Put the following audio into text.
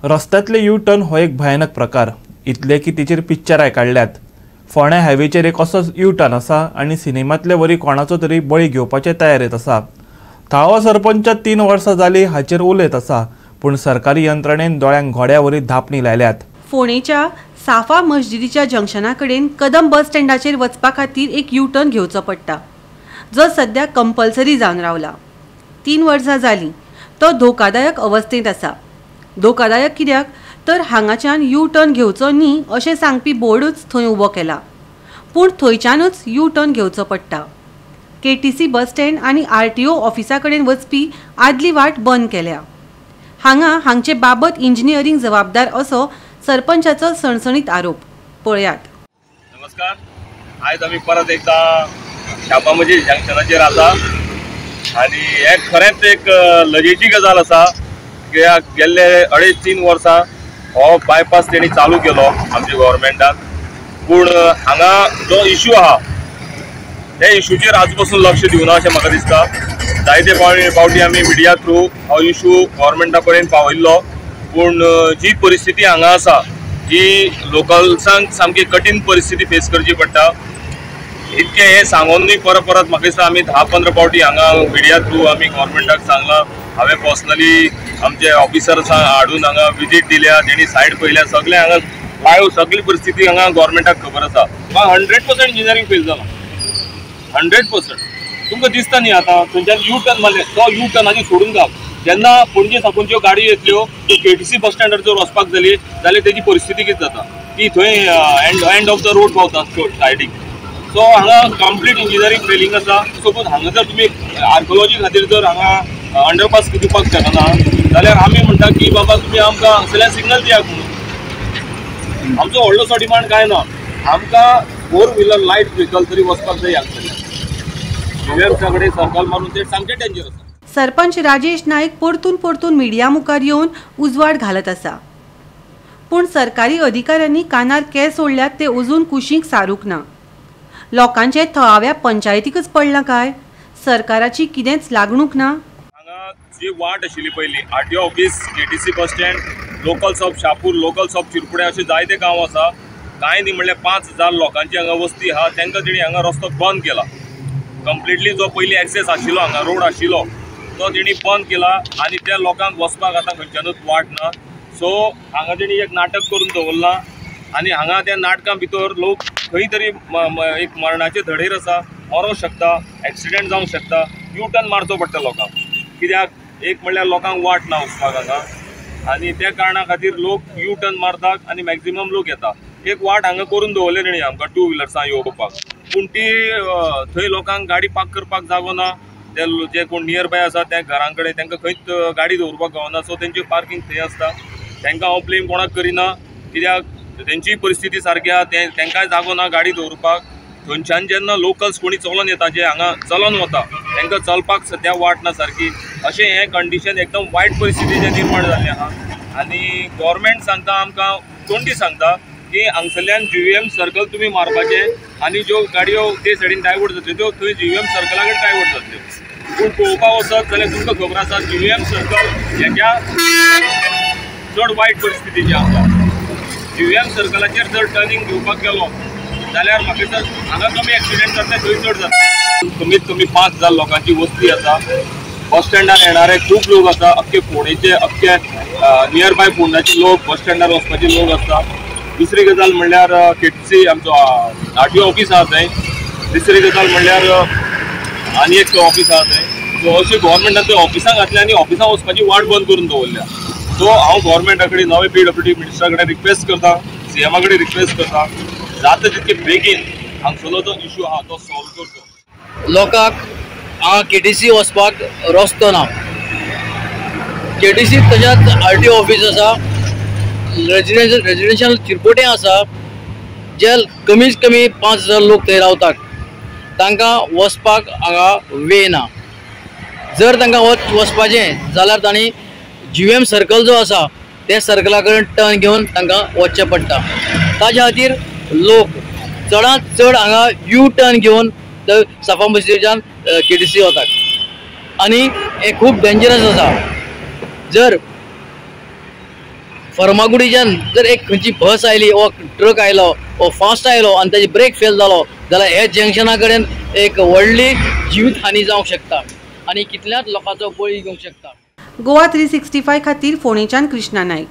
रस्त्यातले U turn हो एक भयानक प्रकार इतले की तिचेर पिक्चराय काढल्यात। फोंड्या हायवेचेर एक असोच यू टर्न आसा आनी सिनेमांतले वरी कोणाचो तरी बळी घेवपाचे तयारेत आसा। थावो सरपंच 3 वर्सां जाली हाचेर उलयत आसा, पूण सरकारी यंत्रणेन दोळ्यांक घोड्या वरी धापणी लायल्यात। फोंडेच्या साफा मस्जिदीच्या जंक्शना कडेन कदम बस स्टँडाचेर वचपा खातीर एक यू टर्न घेवचो पडटा, जो सध्या कंपल्सरी जावन रावला। 3 वर्सां जाली तो धोकादायक अवस्थेंत आसा। धोकादायक कित्याक तर हांगाच्यान यू टर्न घेवचो न्ही अशें सांगपी बोर्डूच थंय उबो केला, पूण थंयच्यानूच यू टर्न घेवचो पडटा। KTC बस स्टँड आनी RTO ऑफिसा कडेन वचपी आदली वाट बंद केल्या। हांगचे बाबत इंजिनियरींग जबाबदार असो सरपंचाचो सणसणीत आरोप। पळयात। नमस्कार, आयज आमी परत एकदा शाबा मजीद जंक्शनाचेर आसा आनी हे खरेंच एक लजेची गजाल आसा। कित्याक गेल्ले 2.5-3 वर्सां हो बायपास तेणी चालू केलो आमच्या गव्हर्मेंटान, पूण हांगा जो इश्यू आहा त्या इश्यूचेर आज पासून लक्ष दिवना अशें म्हाका दिसता। जायते फावटी आमी मिडिया थ्रू हो इश्यू गव्हर्मेंटा पर्यंत पावयल्लो, पूण जी परिस्थिती हांगा आसा ही लोकल्सांक सामकी कठीण परिस्थिती फेस करची पडटा। इतके हे सांगूनय परत म्हाका दिसता आमी 10-15 फावटी हांगा मिडिया थ्रू आमी गव्हर्मेंटाक सांगलां। हांवें पर्सनली आमचे ऑफिसर्स हाडून हांगा विजीट दिल्या, तेणी सायड पळयल्या, सगळे हांगा लायव्ह सगळी परिस्थिती हांगा गव्हर्मेंटाक खबर आसा। 100% इंजिनियरींग फेल जाला, 100%। तुमकां दिसता न्ही आतां थंयच्यान यू टर्न मारले, तो यू टर्नाची सोडून घाल। जेन्ना पणजे साकूनच्यो गाडी येतल्यो त्यो KTC बस स्टँडार जर वचपाक जाली जाल्यार तेजी परिस्थिती कितें जाता, ती थंय एंड ऑफ द रोड पावता सायडीक। सो हांगा कंप्लीट इंजिनियरींग फेलिंग आसा। सपोज हांगा जर तुमी आर्कोलॉजी खातीर जर हांगा अंडरपास दिवपाक शकना जाल्यार आमी म्हणटा की बाबा तुमी आमकां हांगसरल्यान सिग्नल दियात म्हणून। आमचो व्हडलोसो डिमांड कांय ना, आमकां 4 व्हिलर लायट व्हेकल तरी वचपाक जाय हांगसरल्यान। सगळे सर्कल मारून ते सामकें डेंजर आसा। सरपंच राजेश नाईक परतून मिडिया मुखार येवन उजवाड घालत आसा, पूण सरकारी अधिकाऱ्यांनी कानार केंस सोडल्यात ते अजून कुशीक सारूंक ना। लोकांचे थळाव्या पंचायतीकच पडला काय, सरकाराची कितेंच लागणूक ना। हांगा जी वाट आशिल्ली पयलीं RTO office, KTC bus stand, locals of Shapur, locals of Chirpude अशे जायते गांव आसा। कांय न्ही म्हणल्यार 5000 लोकांची हांगा वस्ती आहा, तांकां तेणी हांगा रस्तो बंद केला कंप्लिटली। जो पयलीं एक्सेस आशिल्लो हांगा रोड आशिल्लो तो तेणी बंद केला आनी त्या लोकांक वचपाक आतां खंयच्यानूच वाट ना। सो हांगा तेणी एक नाटक करून दवरलां आनी हांगा त्या नाटकां भितर लोक खंय तरी एक मरणाचे धडेर आसा, मरोंक शकता, एक्सिडेंट जावंक शकता, यू टर्न मारचो पडटा लोकांक। कित्याक एक म्हणल्यार लोकांक वाट ना वचपाक हांगा आनी त्या कारणां खातीर लोक यू टर्न मारतात आनी मॅक्झिमम लोक येता। एक वाट हांगा करून दवरले तेणी आमकां 2 व्हिलर्सां येवपाक, पूण ती थंय लोकांक गाडी पार्क करपाक जागो ना। ते जे कोण नियर बाय आसा त्या घरां कडेन तांकां खंयच गाडी दवरपाक गावना, सो तेंची पार्किंग थंय आसता। तांकां हांव ब्लेम कोणाक करिना, कित्याक तेंची परिस्थिती सारकी आहा, तांकांय जागो ना गाडी दवरपाक। थंयच्यान जेन्ना लोकल्स कोणी चलोन येता, जे हांगा चलोन वता तांकां चलपाक सद्या वाट ना सारकी, अशें हें कंडिशन एकदम वायट परिस्थितीचें निर्माण जाल्लें आहा। आनी गव्हर्मेंट सांगता आमकां, कोणटी सांगता की हांगसरल्यान GVM सर्कल तुमी मारपाचें आनी ज्यो गाडयो ते सायडीन डायवर्ट जातल्यो त्यो थंय GVM सर्कला कडेन डायवर्ट जातल्यो। पूण पळोवपाक वचत जाल्यार तुमकां खबर आसा GVM सर्कल हेच्या चड वायट परिस्थितीचें आसा। GVM सर्कलाचेर जर टर्निंग घेवपाक गेलो जाल्यार म्हाका दिसता हांगा कमी एक्सिडेंट जाता, थंय चड जाता। कमीत कमी 5000 लोकांची वस्ती आसा। बस स्टँडार येणारे खूब लोक आसा, अख्खे फोंडेचे, अख्खे नियर बाय फोंडाचे लोक बस स्टँडार वचपाचे लोक आसता। दुसरी गजाल म्हणल्यार KTC आमचो RTO ऑफिस आहा थंय। तिसरी गजाल म्हणल्यार आनी एक ऑफिस आहा थंय। सो अशें गव्हर्मेंटान थंय ऑफिसां घातल्या आनी ऑफिसां वचपाची वाट बंद करून दवरल्या। सो हांव गव्हर्मेंटा कडेन नवे PWD मिनिस्टरा कडेन रिक्वेस्ट करता, CM कडेन रिक्वेस्ट करता, जाता तितके बेगीन हांगसरलो जो इश्यू आहा तो सॉल्व करचो। लोकांक हांगा KTC वचपाक रस्तो ना। KTC तशेंच RTO ऑफिस आसा, रेजिडेन्शियल चिरपोटे आसा, जे कमीत कमी 5000 लोक थंय रावतात, तांकां वचपाक हांगा वे ना। जर तांकां वचपाचें जाल्यार तांणी GVM सर्कल जो आसा त्या सर्कला कडेन टर्न घेवन तांकां वचचें पडटा। ताच्या खातीर लोक चडांत चड हांगा यू टर्न घेवन साफा मस्जिदीच्यान KTC वतात आनी हें खूब डेंजरस आसा। जर फर्मागुडीच्यान जर एक खंयची बस आयली वा ट्रक आयलो वा फास्ट आयलो आनी ताजी ब्रेक फेल जालो जाल्यार हे जंक्शना कडेन एक व्हडली जीवित हानी जावंक शकता आनी कितल्याच लोकांचो बळी घेवंक शकता. गोवा 365 खातीर फोंडेच्यान कृष्णा नायक.